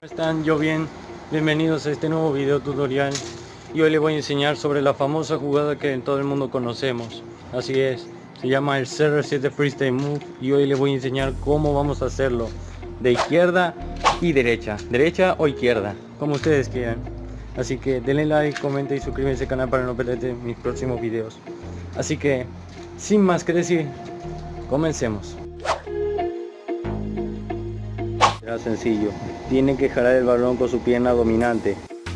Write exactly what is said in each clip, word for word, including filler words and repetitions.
¿Están? Yo bien, bienvenidos a este nuevo video tutorial y hoy les voy a enseñar sobre la famosa jugada que en todo el mundo conocemos. Así es, se llama el C R siete Freestyle Move y hoy les voy a enseñar cómo vamos a hacerlo de izquierda y derecha, derecha o izquierda, como ustedes quieran. Así que denle like, comenten y suscríbanse al canal para no perderse mis próximos videos. Así que, sin más que decir, comencemos. Será sencillo, tiene que jalar el balón con su pierna dominante.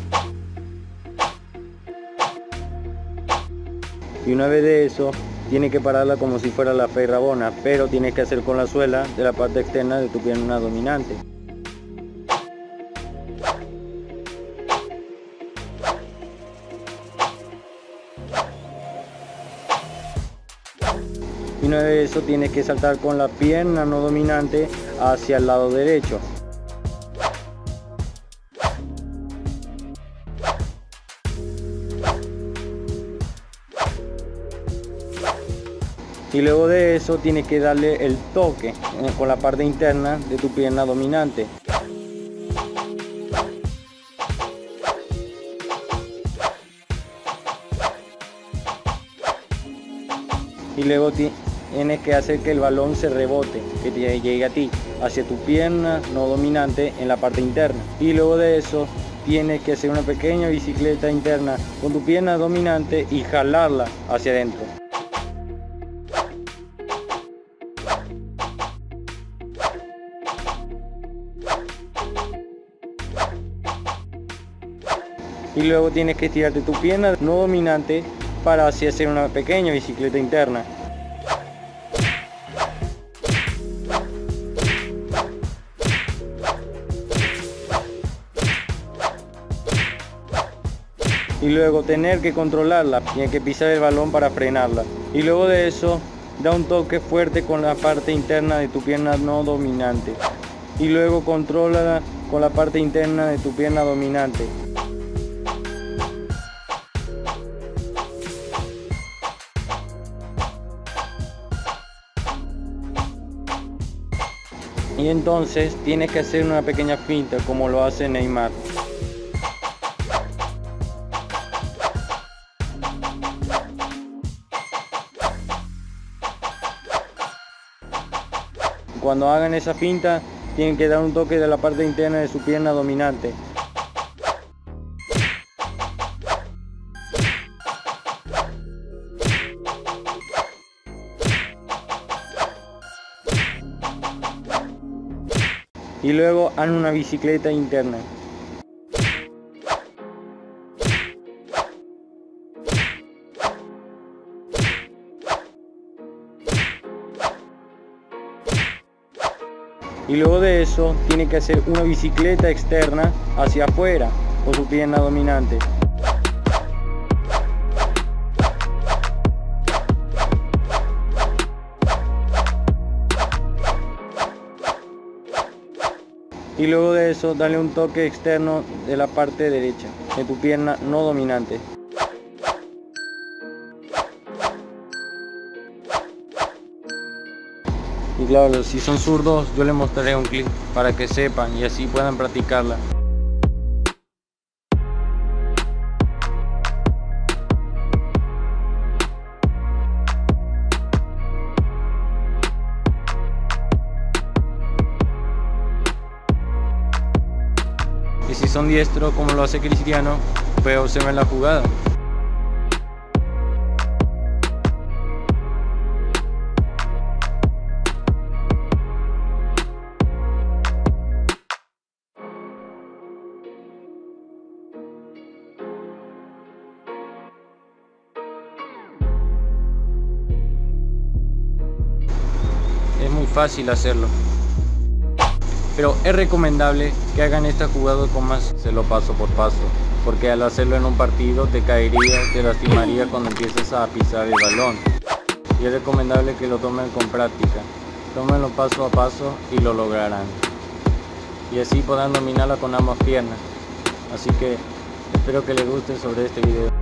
Y una vez de eso, tiene que pararla como si fuera la Fey Rabona, pero tienes que hacer con la suela de la parte externa de tu pierna dominante. Y una vez de eso, tienes que saltar con la pierna no dominante hacia el lado derecho. Y luego de eso tienes que darle el toque con la parte interna de tu pierna dominante. Y luego tienes que hacer que el balón se rebote, que te llegue a ti, hacia tu pierna no dominante en la parte interna. Y luego de eso tienes que hacer una pequeña bicicleta interna con tu pierna dominante y jalarla hacia adentro. Y luego tienes que estirarte tu pierna no dominante para así hacer una pequeña bicicleta interna. Y luego tener que controlarla, tienes que pisar el balón para frenarla. Y luego de eso, da un toque fuerte con la parte interna de tu pierna no dominante. Y luego contrólala con la parte interna de tu pierna dominante. Y entonces tienes que hacer una pequeña finta como lo hace Neymar. Cuando hagan esa finta, tienen que dar un toque de la parte interna de su pierna dominante. Y luego hagan una bicicleta interna. Y luego de eso, tiene que hacer una bicicleta externa hacia afuera con su pierna dominante. Y luego de eso, dale un toque externo de la parte derecha de tu pierna no dominante. Y claro, si son zurdos, yo les mostraré un clip para que sepan y así puedan practicarla. Y si son diestros como lo hace Cristiano, pues observen la jugada. Es muy fácil hacerlo. Pero es recomendable que hagan esta jugada con más, se lo paso por paso, porque al hacerlo en un partido te caería, te lastimaría cuando empieces a pisar el balón. Y es recomendable que lo tomen con práctica, tómenlo paso a paso y lo lograrán. Y así podrán dominarla con ambas piernas. Así que espero que les guste sobre este video.